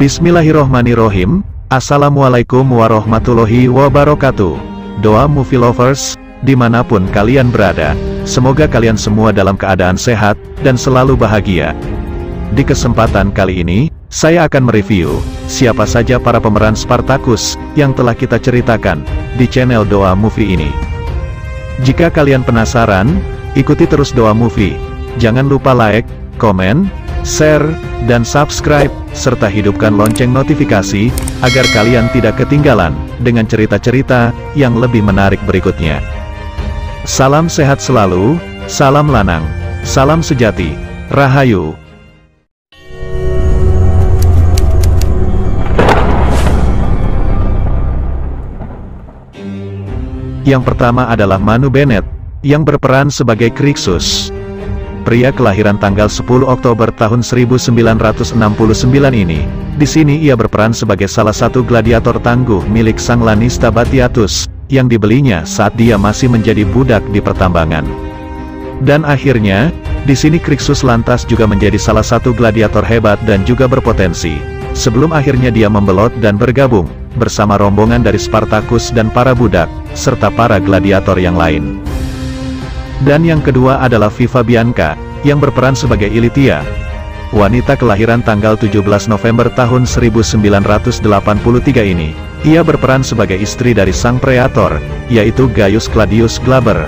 Bismillahirrohmanirrohim. Assalamualaikum warahmatullahi wabarakatuh. Doa movie lovers, dimanapun kalian berada, semoga kalian semua dalam keadaan sehat, dan selalu bahagia. Di kesempatan kali ini, saya akan mereview, siapa saja para pemeran Spartacus, yang telah kita ceritakan, di channel Doa Movie ini. Jika kalian penasaran, ikuti terus Doa Movie. Jangan lupa like, komen, share, dan subscribe, serta hidupkan lonceng notifikasi, agar kalian tidak ketinggalan, dengan cerita-cerita, yang lebih menarik berikutnya. Salam sehat selalu, salam lanang, salam sejati, Rahayu. Yang pertama adalah Manu Bennett, yang berperan sebagai Crixus. Pria kelahiran tanggal 10 Oktober tahun 1969 ini, di sini ia berperan sebagai salah satu gladiator tangguh milik sang Lanista Batiatus, yang dibelinya saat dia masih menjadi budak di pertambangan. Dan akhirnya, di sini Crixus lantas juga menjadi salah satu gladiator hebat dan juga berpotensi, sebelum akhirnya dia membelot dan bergabung, bersama rombongan dari Spartacus dan para budak, serta para gladiator yang lain. Dan yang kedua adalah Viva Bianca, yang berperan sebagai Ilitia. Wanita kelahiran tanggal 17 November tahun 1983 ini, ia berperan sebagai istri dari sang Praetor, yaitu Gaius Claudius Glaber.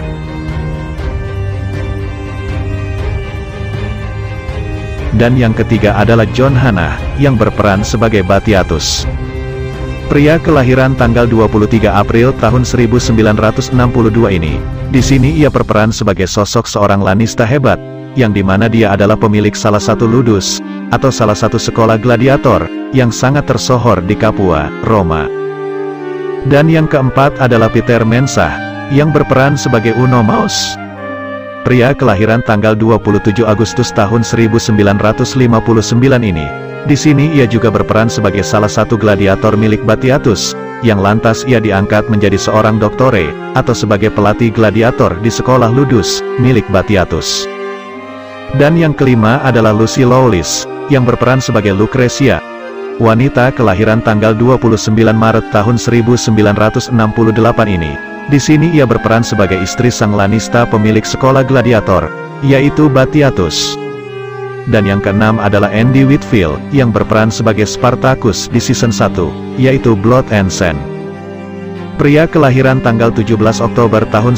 Dan yang ketiga adalah John Hannah, yang berperan sebagai Batiatus. Pria kelahiran tanggal 23 April tahun 1962 ini, di sini ia berperan sebagai sosok seorang Lanista hebat, yang dimana dia adalah pemilik salah satu ludus, atau salah satu sekolah gladiator, yang sangat tersohor di Capua, Roma. Dan yang keempat adalah Peter Mensah, yang berperan sebagai Unomaus. Pria kelahiran tanggal 27 Agustus tahun 1959 ini, di sini ia juga berperan sebagai salah satu gladiator milik Batiatus, yang lantas ia diangkat menjadi seorang doktore, atau sebagai pelatih gladiator di sekolah ludus, milik Batiatus. Dan yang kelima adalah Lucy Lawless, yang berperan sebagai Lucretia. Wanita kelahiran tanggal 29 Maret tahun 1968 ini, di sini ia berperan sebagai istri sang Lanista pemilik sekolah gladiator, yaitu Batiatus. Dan yang keenam adalah Andy Whitfield, yang berperan sebagai Spartacus di season 1, yaitu Blood and Sand. Pria kelahiran tanggal 17 Oktober tahun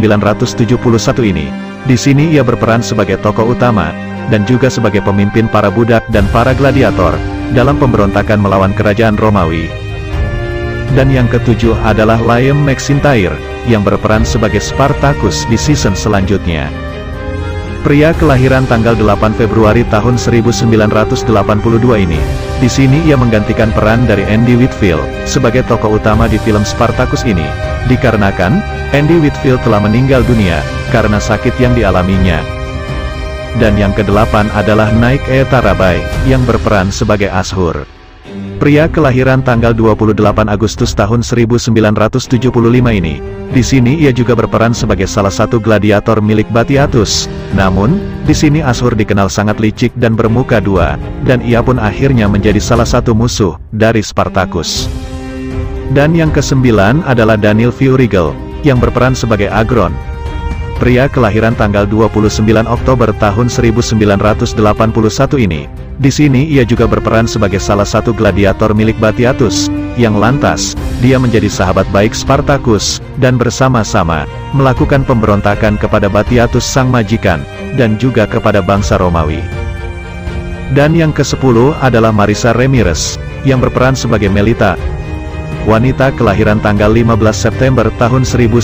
1971 ini, di sini ia berperan sebagai tokoh utama, dan juga sebagai pemimpin para budak dan para gladiator, dalam pemberontakan melawan kerajaan Romawi. Dan yang ketujuh adalah Liam McIntyre, yang berperan sebagai Spartacus di season selanjutnya. Pria kelahiran tanggal 8 Februari tahun 1982 ini, di sini ia menggantikan peran dari Andy Whitfield, sebagai tokoh utama di film Spartacus ini, dikarenakan, Andy Whitfield telah meninggal dunia, karena sakit yang dialaminya. Dan yang kedelapan adalah Nike Tarabai, yang berperan sebagai Ashur. Pria kelahiran tanggal 28 Agustus tahun 1975 ini, di sini ia juga berperan sebagai salah satu gladiator milik Batiatus. Namun, di sini Ashur dikenal sangat licik dan bermuka dua, dan ia pun akhirnya menjadi salah satu musuh dari Spartacus. Dan yang kesembilan adalah Daniel Furigal, yang berperan sebagai Agron. Pria kelahiran tanggal 29 Oktober tahun 1981 ini, di sini ia juga berperan sebagai salah satu gladiator milik Batiatus, yang lantas, dia menjadi sahabat baik Spartacus, dan bersama-sama, melakukan pemberontakan kepada Batiatus sang majikan, dan juga kepada bangsa Romawi. Dan yang ke-10 adalah Marisa Ramirez, yang berperan sebagai Melita. Wanita kelahiran tanggal 15 September tahun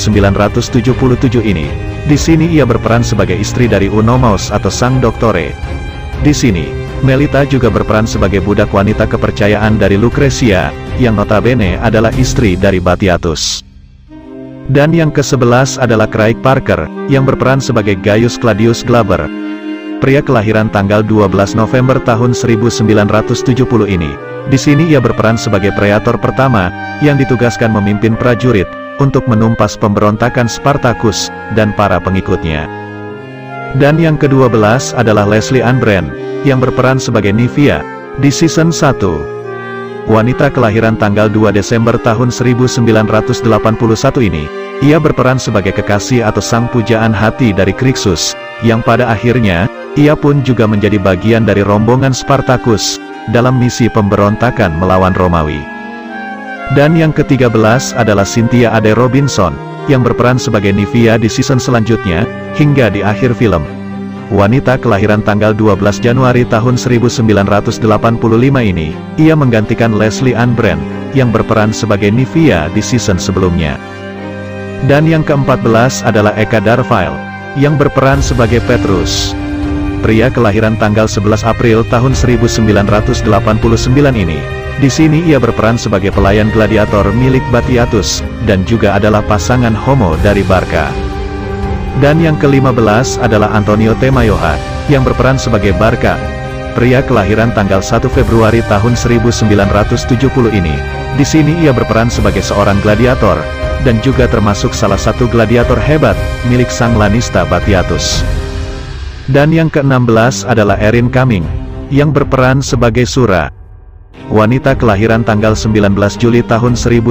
1977 ini, di sini ia berperan sebagai istri dari Unomaus atau sang doktore. Di sini, Melita juga berperan sebagai budak wanita kepercayaan dari Lucretia, yang notabene adalah istri dari Batiatus. Dan yang ke-11 adalah Craig Parker, yang berperan sebagai Gaius Claudius Glaber. Pria kelahiran tanggal 12 November tahun 1970 ini, di sini ia berperan sebagai Praetor pertama, yang ditugaskan memimpin prajurit, untuk menumpas pemberontakan Spartacus, dan para pengikutnya. Dan yang ke-12 adalah Leslie Ann Brand, yang berperan sebagai Nivea, di season 1. wanita kelahiran tanggal 2 Desember tahun 1981 ini, ia berperan sebagai kekasih atau sang pujaan hati dari Krixus, yang pada akhirnya, ia pun juga menjadi bagian dari rombongan Spartacus, dalam misi pemberontakan melawan Romawi. Dan yang ke-13 adalah Cynthia Ade Robinson, yang berperan sebagai Nivea di season selanjutnya, hingga di akhir film. Wanita kelahiran tanggal 12 Januari tahun 1985 ini, ia menggantikan Leslie Ann Brand, yang berperan sebagai Nivea di season sebelumnya. Dan yang ke-14 adalah Eka Darville, yang berperan sebagai Petrus. Pria kelahiran tanggal 11 April tahun 1989 ini, di sini ia berperan sebagai pelayan gladiator milik Batiatus, dan juga adalah pasangan homo dari Barca. Dan yang ke-15 adalah Antonio T. Mayoha, yang berperan sebagai Barca. Pria kelahiran tanggal 1 Februari tahun 1970 ini. Di sini ia berperan sebagai seorang gladiator, dan juga termasuk salah satu gladiator hebat, milik sang Lanista Batiatus. Dan yang ke-16 adalah Erin Cumming, yang berperan sebagai Sura. Wanita kelahiran tanggal 19 Juli tahun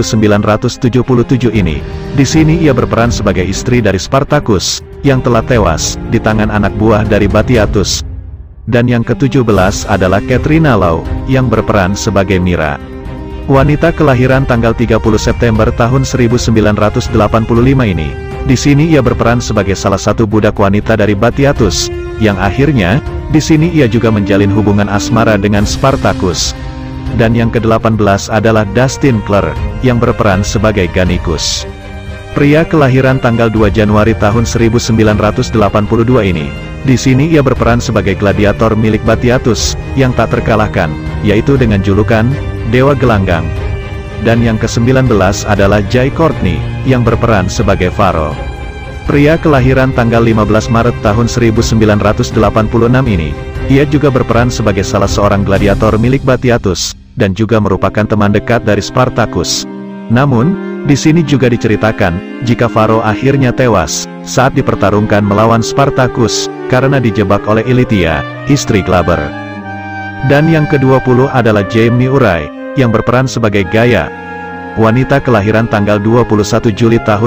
1977 ini. Di sini ia berperan sebagai istri dari Spartacus, yang telah tewas di tangan anak buah dari Batiatus. Dan yang ke-17 adalah Katrina Lau, yang berperan sebagai Mira. Wanita kelahiran tanggal 30 September tahun 1985 ini. Di sini ia berperan sebagai salah satu budak wanita dari Batiatus, yang akhirnya, di sini ia juga menjalin hubungan asmara dengan Spartacus. Dan yang ke-18 adalah Dustin Clare, yang berperan sebagai Gannicus. Pria kelahiran tanggal 2 Januari tahun 1982 ini. Di sini ia berperan sebagai gladiator milik Batiatus, yang tak terkalahkan, yaitu dengan julukan Dewa Gelanggang. Dan yang ke-19 adalah Jai Courtney, yang berperan sebagai Faro. Pria kelahiran tanggal 15 Maret tahun 1986 ini. Ia juga berperan sebagai salah seorang gladiator milik Batiatus, dan juga merupakan teman dekat dari Spartacus. Namun, di sini juga diceritakan, jika Faro akhirnya tewas, saat dipertarungkan melawan Spartacus, karena dijebak oleh Ilitia, istri Glaber. Dan yang ke-20 adalah Jamie Urai, yang berperan sebagai Gaia. Wanita kelahiran tanggal 21 Juli tahun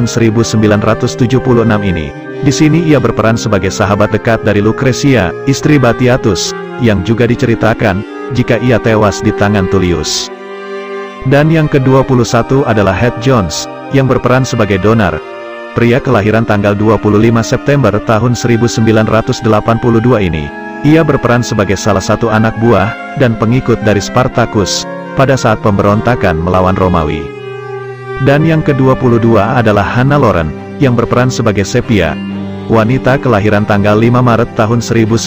1976 ini. Di sini ia berperan sebagai sahabat dekat dari Lucretia, istri Batiatus, yang juga diceritakan, jika ia tewas di tangan Tullius. Dan yang ke-21 adalah Heath Jones, yang berperan sebagai Donar. Pria kelahiran tanggal 25 September tahun 1982 ini. Ia berperan sebagai salah satu anak buah, dan pengikut dari Spartacus, pada saat pemberontakan melawan Romawi. Dan yang ke-22 adalah Hannah Lauren, yang berperan sebagai Sepia. Wanita kelahiran tanggal 5 Maret tahun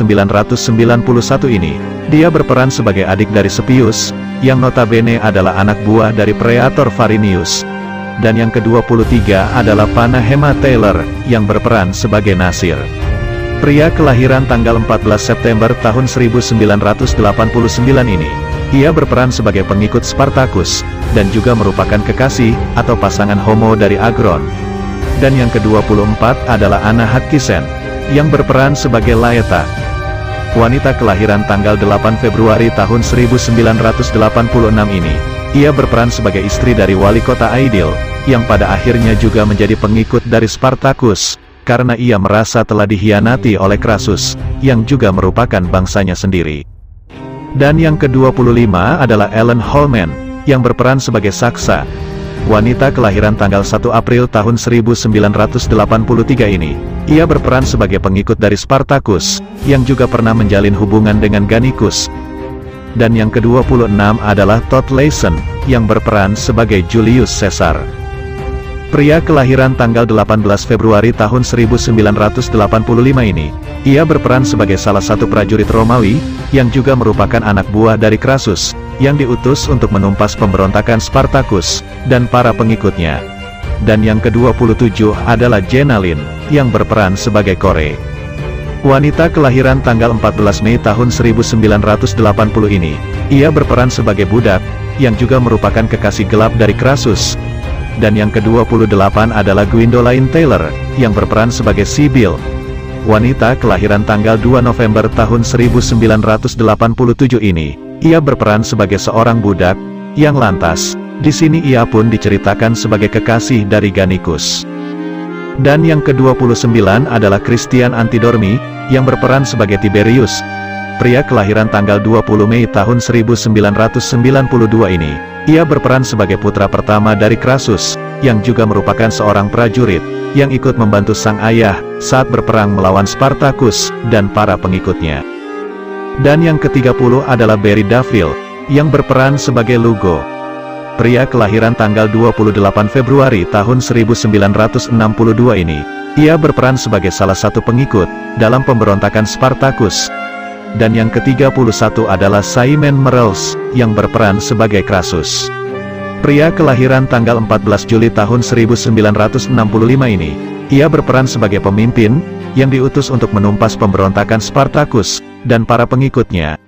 1991 ini. Dia berperan sebagai adik dari Sepius, yang notabene adalah anak buah dari Praetor Varinius. Dan yang ke-23 adalah Panna Hema Taylor, yang berperan sebagai Nasir. Pria kelahiran tanggal 14 September tahun 1989 ini. Ia berperan sebagai pengikut Spartacus, dan juga merupakan kekasih, atau pasangan homo dari Agron. Dan yang ke-24 adalah Anna Hatkisen, yang berperan sebagai Laeta. Wanita kelahiran tanggal 8 Februari tahun 1986 ini. Ia berperan sebagai istri dari wali kota Aidil, yang pada akhirnya juga menjadi pengikut dari Spartacus, karena ia merasa telah dikhianati oleh Crassus, yang juga merupakan bangsanya sendiri. Dan yang ke-25 adalah Ellen Holman, yang berperan sebagai Saksa. Wanita kelahiran tanggal 1 April tahun 1983 ini. Ia berperan sebagai pengikut dari Spartacus, yang juga pernah menjalin hubungan dengan Gannicus. Dan yang ke-26 adalah Todd Lawson, yang berperan sebagai Julius Caesar. Pria kelahiran tanggal 18 Februari tahun 1985 ini. Ia berperan sebagai salah satu prajurit Romawi, yang juga merupakan anak buah dari Crassus, yang diutus untuk menumpas pemberontakan Spartacus, dan para pengikutnya. Dan yang ke-27 adalah Jenna Lin, yang berperan sebagai Kore. Wanita kelahiran tanggal 14 Mei tahun 1980 ini. Ia berperan sebagai budak, yang juga merupakan kekasih gelap dari Crassus. Dan yang ke-28 adalah Gwendolyn Taylor, yang berperan sebagai Sibyl. Wanita kelahiran tanggal 2 November tahun 1987 ini. Ia berperan sebagai seorang budak, yang lantas. Di sini ia pun diceritakan sebagai kekasih dari Gannicus. Dan yang ke-29 adalah Christian Antidormi, yang berperan sebagai Tiberius. Pria kelahiran tanggal 20 Mei tahun 1992 ini. Ia berperan sebagai putra pertama dari Crassus, yang juga merupakan seorang prajurit, yang ikut membantu sang ayah, saat berperang melawan Spartacus, dan para pengikutnya. Dan yang ke-30 adalah Barry Duffield, yang berperan sebagai Lugo. Pria kelahiran tanggal 28 Februari tahun 1962 ini. Ia berperan sebagai salah satu pengikut, dalam pemberontakan Spartacus. Dan yang ke-31 adalah Simon Merles, yang berperan sebagai Crassus. Pria kelahiran tanggal 14 Juli tahun 1965 ini. Ia berperan sebagai pemimpin, yang diutus untuk menumpas pemberontakan Spartacus, dan para pengikutnya.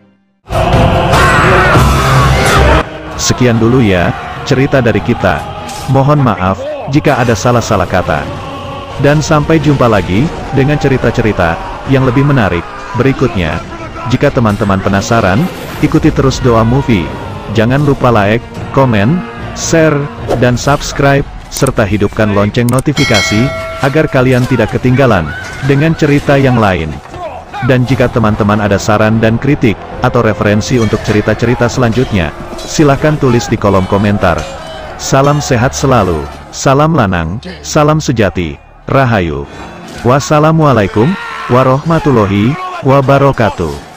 Sekian dulu ya, cerita dari kita. Mohon maaf, jika ada salah-salah kata. Dan sampai jumpa lagi, dengan cerita-cerita, yang lebih menarik, berikutnya. Jika teman-teman penasaran, ikuti terus Doa Movie. Jangan lupa like, komen, share, dan subscribe, serta hidupkan lonceng notifikasi, agar kalian tidak ketinggalan, dengan cerita yang lain. Dan jika teman-teman ada saran dan kritik, atau referensi untuk cerita-cerita selanjutnya, silahkan tulis di kolom komentar. Salam sehat selalu, salam lanang, salam sejati, rahayu. Wassalamualaikum warahmatullahi wabarakatuh.